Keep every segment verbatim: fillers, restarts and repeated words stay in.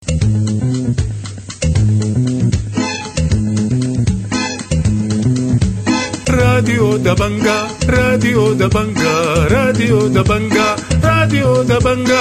راديو دبنجا راديو دبنجا راديو دبنجا راديو دبنجا.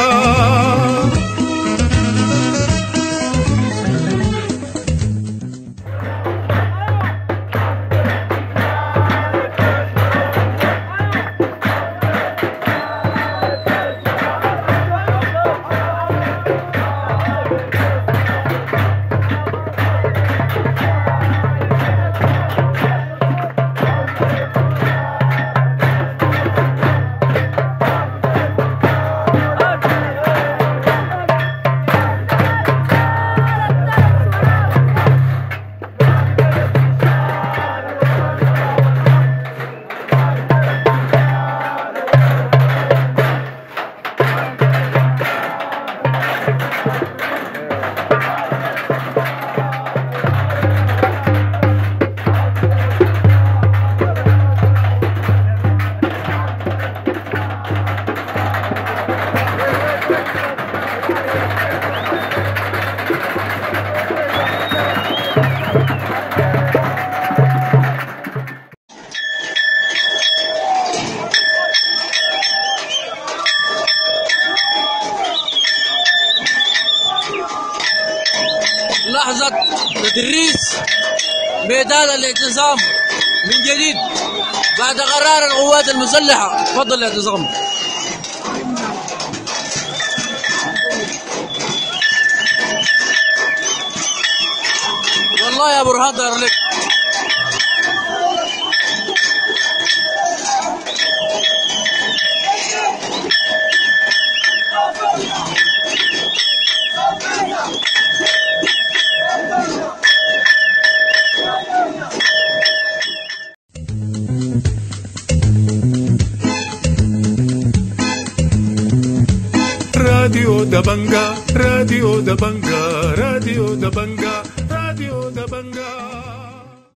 لحظة تدريس ميدان الاعتصام من جديد بعد قرار القوات المسلحة. تفضل الاعتصام. والله يا برهان دار لك. راديو دبنجا راديو دبنجا راديو دبنجا راديو دبنجا.